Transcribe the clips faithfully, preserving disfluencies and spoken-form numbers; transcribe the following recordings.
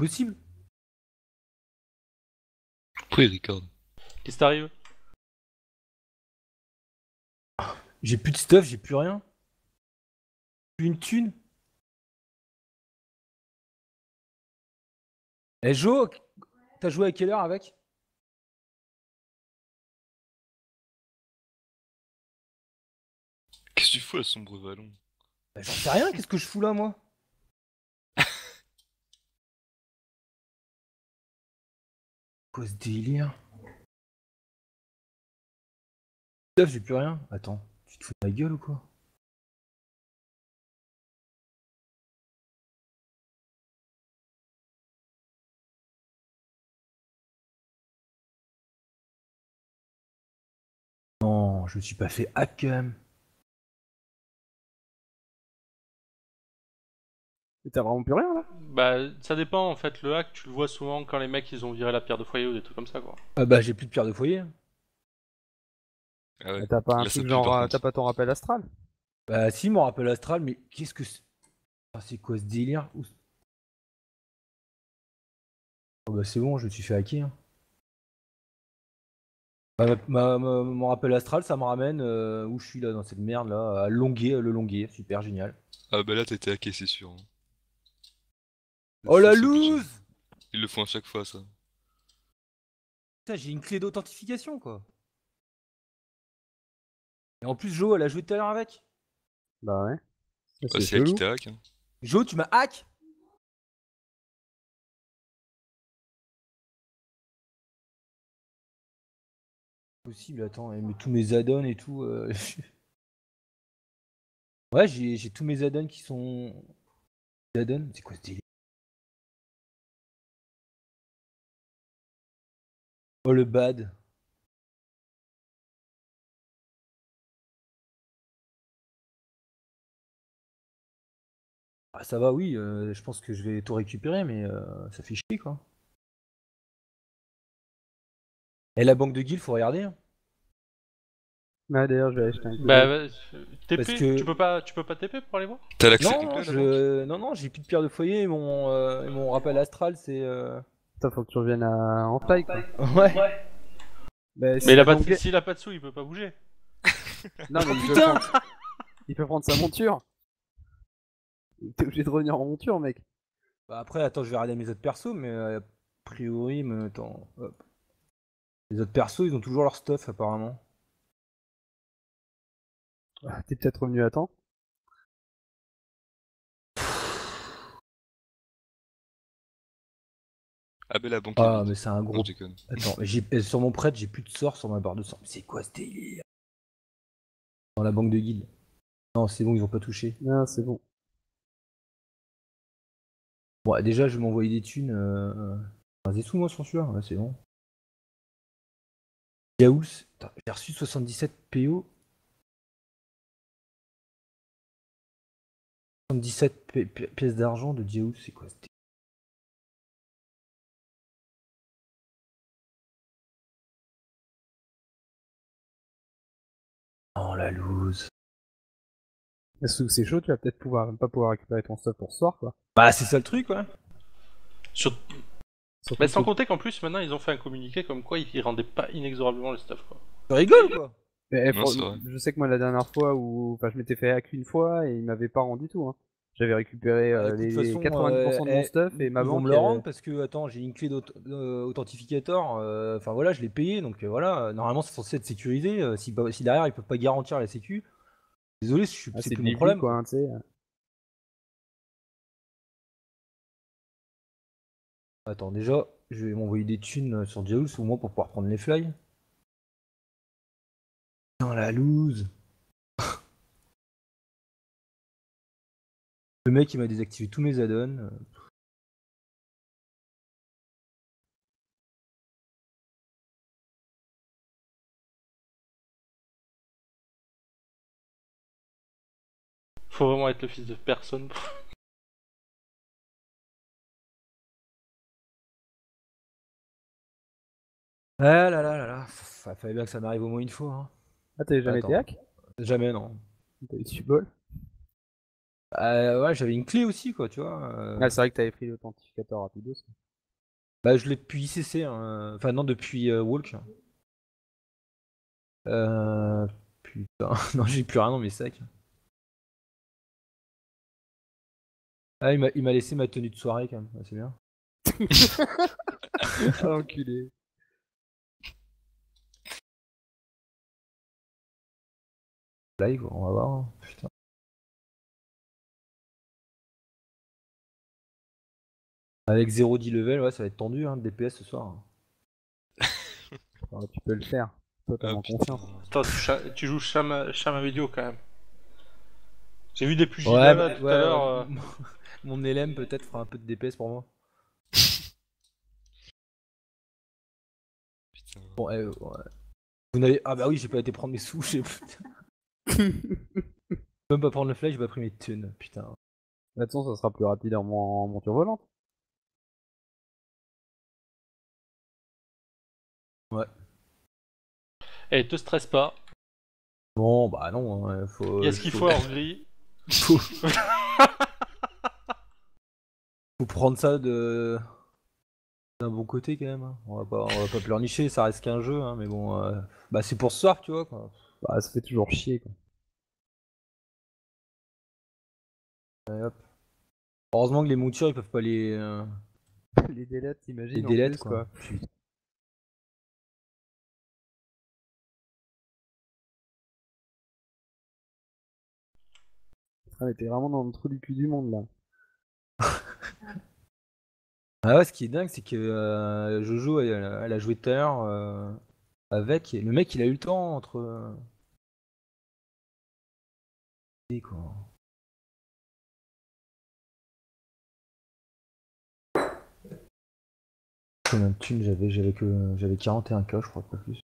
possible. Pourquoi il record? Qu'est-ce qui t'arrive? J'ai plus de stuff, j'ai plus rien. Plus une thune. Eh Jo, t'as joué à quelle heure avec? Qu'est-ce que tu fous à Sombre Vallon? Bah, j'en sais rien, qu'est-ce que je fous là moi? Quoi ce délire? Stuff, j'ai plus rien. Attends, tu te fous de ma gueule ou quoi? Non, je me suis pas fait hack quand même. Et t'as vraiment plus rien là? Bah, ça dépend en fait. Le hack, tu le vois souvent quand les mecs ils ont viré la pierre de foyer ou des trucs comme ça quoi. Ah bah j'ai plus de pierre de foyer. Ah ouais. Mais t'as pas un Là, ça truc pue, genre, par euh, contre. t'as pas ton rappel astral? Bah si, mon rappel astral, mais qu'est-ce que c'est? Ah, c'est quoi ce délire? Où- Oh bah c'est bon, je me suis fait hacker. hein. Bah, ma- ma- mon rappel astral, ça me ramène euh, où je suis là, dans cette merde là, à Longuet, le Longuet, super génial. Ah bah là, t'as été hacké, c'est sûr. hein. Oh Ça, la c'est obligé. loose! Ils le font à chaque fois, ça. Putain, j'ai une clé d'authentification quoi. Et en plus, Jo, elle a joué tout à l'heure avec. Bah ouais. Ça, Bah, c'est c'est elle qui chelou. t'a hack. Hein. Jo, tu m'as hack? Possible, attends, elle met tous mes add-ons et tout. euh, Ouais, j'ai j'ai tous mes add-ons qui sont. Add-ons? C'est quoi ce délire? Oh le bad. Ah, ça va, oui, euh, je pense que je vais tout récupérer, mais euh, ça fait chier quoi. Et la banque de guild, faut regarder. hein. Ouais, d'ailleurs, je vais aller jeter un coup Bah, d'œil. bah, T P, Parce que- tu peux pas, tu peux pas T P pour aller voir? T'as l'accès Non, complet non, à la banque? je... non, non, j'ai plus de pierre de foyer et mon, euh, et mon rappel astral, c'est. euh, Putain, faut que tu reviennes à... en taille quoi. Ouais. Bah, si Mais il a la pas banque- de, s'il a pas de sous, il peut pas bouger. Non, mais il peut, putain prendre... il peut prendre sa monture. T'es obligé de revenir en monture, mec. Bah après, attends, je vais regarder mes autres persos, mais euh, a priori, mais attends. hop. Les autres persos, ils ont toujours leur stuff apparemment. Ah, T'es peut-être revenu à temps. Ah bah la banque Ah, est mais vide. c'est un Non, gros. je déconne. Attends, mais j'ai- sur mon prêtre, j'ai plus de sort sur ma barre de sang. Mais c'est quoi ce délire? Dans la banque de guild. Non, c'est bon, ils ont pas touché. Non, c'est bon. Bon, déjà, je vais m'envoyer des thunes. Euh... Enfin, des sous, moi, sur celui-là. Ouais, c'est bon. Yaoul, attends, j'ai reçu soixante-dix-sept P O. soixante-dix-sept pi- pi- pièces d'argent de Diaoul, c'est quoi ce délire? Oh la loose. Est-ce que c'est chaud, tu vas peut-être pouvoir, pas pouvoir récupérer ton stuff pour ce soir, quoi. Bah, c'est ça le truc, ouais. Sur... Surtout Mais sans que- compter qu'en plus, maintenant, ils ont fait un communiqué comme quoi ils rendaient pas inexorablement le stuff quoi. Tu rigoles ou quoi? Mais, eh, Non, faut- c'est vrai. je sais que moi, la dernière fois où enfin, je m'étais fait hack une fois et il m'avait pas rendu tout. Hein. J'avais récupéré Bah, euh, écoute, de toute les façon, quatre-vingt-dix pour cent euh, de mon eh, stuff et ma ils vont banque. me le elle- rendre parce que, attends, j'ai une clé d'authentificateur. euh, Enfin voilà, je l'ai payé, donc euh, voilà. Normalement, c'est censé être sécurisé. euh, si, si derrière, ils peuvent pas garantir la sécu, désolé, je suis- Ah, c'est c'est plus le mon début, problème. quoi, hein, tu sais. Attends, déjà, je vais m'envoyer des thunes euh, sur Diaoul, au moins pour pouvoir prendre les fly. Putain, la loose. Le mec, il m'a désactivé tous mes add-ons. euh. Faut vraiment être le fils de personne. Ah là là là là. Pff, fallait bien que ça m'arrive au moins une fois. Hein. Ah, t'avais jamais Attends. été hack? Jamais, non. T'as eu du bol. Euh, ouais, j'avais une clé aussi, quoi, tu vois. euh. Ah, c'est vrai que t'avais pris l'authentificateur rapidos. Bah, je l'ai depuis I C C, hein. Enfin, non, depuis euh, Walk. Euh... Putain, non, j'ai plus rien dans mes sacs. Ah, il m'a il m'a laissé ma tenue de soirée, quand même. Ouais, c'est bien. Ah, enculé. Live, on va voir, hein. Putain. Avec zéro dix level, ouais, ça va être tendu, hein, de D P S ce soir. Alors, tu peux le faire. Totalement Ah, putain. confiance. Attends, tu, cha- tu joues Chama, Chama Vidéo quand même. J'ai vu des plus Ouais, là, bah, tout ouais, à l'heure. euh, euh, mon L M peut-être fera un peu de D P S pour moi. Putain. Bon, eh, ouais. Vous n'avez... Ah bah oui, j'ai pas été prendre mes sous, j'ai même pas prendre le flash, j'ai pas pris mes thunes, putain. De toute façon, ça sera plus rapide en, mon- en monture volante. Ouais. Eh, te stresse pas. Bon, bah non, hein, faut... Il y a ce qu'il faut faut... en gris. faut... faut prendre ça de... d'un bon côté quand même, hein. On va pas, on va pas pleurnicher, ça reste qu'un jeu, hein, mais bon... euh, Bah c'est pour ce soir, tu vois, quoi. Bah, ça fait toujours chier, quoi. Allez, hop. Heureusement que les moutures, ils peuvent pas les... euh, Les délais, t'imagines, les en délais, plus, quoi. quoi. Putain. Ah, mais t'es vraiment dans le trou du cul du monde, là. Ah ouais, ce qui est dingue, c'est que euh, Jojo, elle, elle a joué tout à l'heure euh, avec, et le mec, il a eu le temps entre... euh, et quoi. Combien de thunes j'avais? J'avais que j'avais quarante et un K, je crois, pas plus.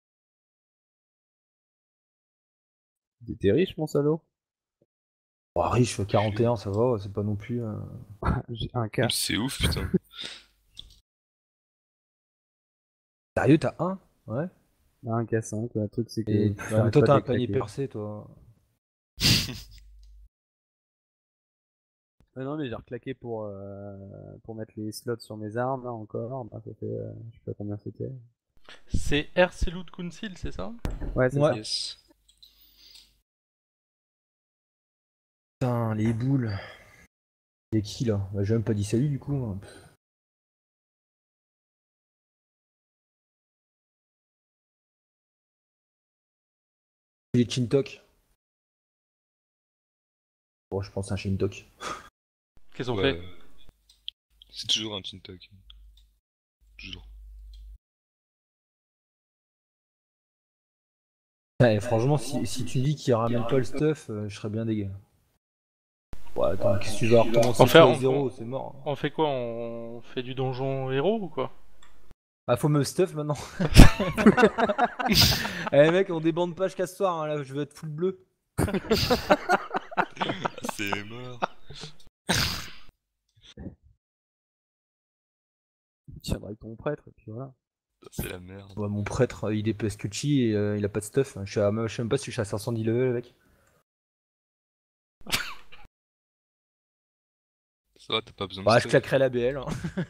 T'es riche, mon salaud? Oh, riche, quarante et un, ça va, c'est pas non plus... euh, J'ai un K. C'est ouf, putain. Sérieux, t'as un? Ouais. Un K cinq, le truc, c'est que. Et j'arrête toi, pas t'as de un panier claquer. percé, toi. Ouais, non, mais j'ai reclaqué pour, euh, pour mettre les slots sur mes armes, là, encore. Bah, ça fait. euh, je sais pas combien c'était. C'est R C Loot Council, c'est ça? Ouais, c'est Ouais. ça. Yes. Putain, les boules. Et qui, là? Bah, j'ai même pas dit salut, du coup. hein. Les Chintok. Bon, je pense un Chintok. Qu'est-ce qu'on Ouais. fait? C'est toujours un Chintok. Toujours. Ouais, franchement, si, si tu dis qu'il ramène pas le stuff, euh, je serais bien dégueu. Ouais, attends, qu'est-ce que tu vas recommencer Enfin, tout à on- zéro, c'est mort. On fait quoi? On fait du donjon héros ou quoi? Ah, faut me stuff maintenant. Eh mec, on débande pas jusqu'à ce soir, hein, là, je veux être full bleu. C'est mort. Tu tiendras avec ton prêtre, et puis voilà. C'est la merde. Ouais, mon prêtre, il est P S Cucci et euh, il a pas de stuff. Je sais, je sais même pas si je suis à cinq cent dix level avec. Ça va, t'as pas besoin de Bah, je stuff. claquerai la B L. hein.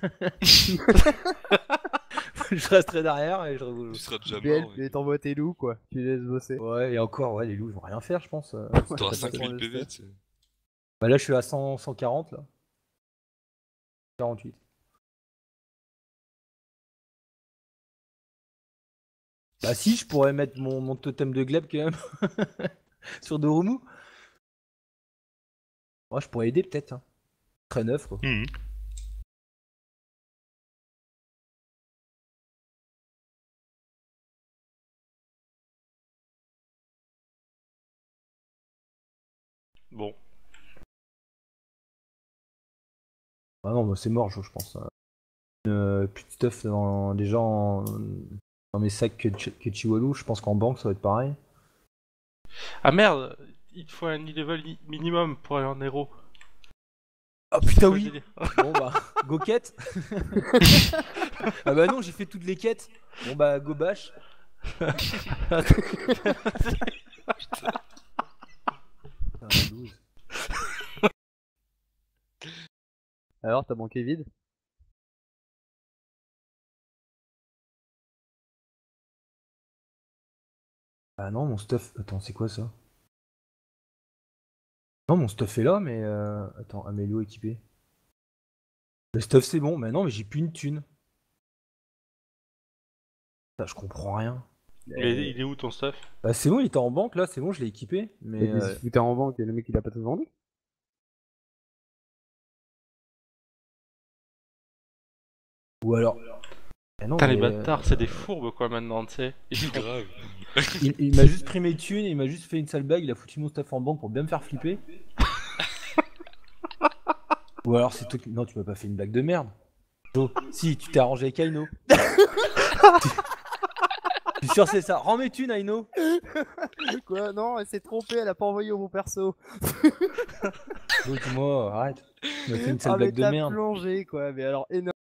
Je resterai derrière et je. Tu seras déjà B L, mort. et t'envoies tes loups, quoi. Tu les laisses bosser. Ouais, et encore, ouais, les loups ils vont rien faire, je pense. euh. T'auras Ouais, cinq ça mille sent le P V, stuff. tu sais. Bah là, je suis à cent, cent quarante là. quarante-huit. Bah si, je pourrais mettre mon, mon totem de gleb quand même sur Doromu. Moi, je pourrais aider peut-être. Hein. Très neuf quoi. Mhm. Bon. Ah non, bah, c'est mort, je, je pense. hein. Euh, plus de stuff dans, déjà en- dans mes sacs que, Ch- que Chihuahua. Je pense qu'en banque, ça va être pareil. Ah merde! Il te faut un e-level i- minimum pour aller en héros. Ah C'est putain, quoi le oui! délire? Bon bah, go quête. Ah bah non, j'ai fait toutes les quêtes. Bon bah, go bash. Putain, douze. Alors, t'as manqué vide? Ah non, mon stuff. Attends, c'est quoi ça? Non, mon stuff est là, mais. Euh... Attends, Amélio équipé. Le stuff c'est bon, mais non, mais j'ai plus une thune. Putain, je comprends rien. Il est, il est où ton stuff? Bah, c'est bon, il était en banque là, c'est bon, je l'ai équipé. Mais. Et euh, si t'es en banque et le mec il a pas tout vendu? Ou alors. Eh non, Putain, les mais, bâtards, euh, c'est des fourbes quoi maintenant, tu sais. Ils font- Grave. Il, il m'a juste pris mes thunes, il m'a juste fait une sale blague, il a foutu mon stuff en banque pour bien me faire flipper. Ou alors c'est toi qui... Non, tu m'as pas fait une blague de merde. Jo, si, tu t'es arrangé avec Aino. Je suis sûr que c'est ça. Rends mes thunes, Aino. Quoi? Non, elle s'est trompée, elle a pas envoyé au bon perso. Jo, dis-moi, arrête. Tu m'as fait une sale Ah mais blague de t'as merde. plongé quoi, mais alors énorme.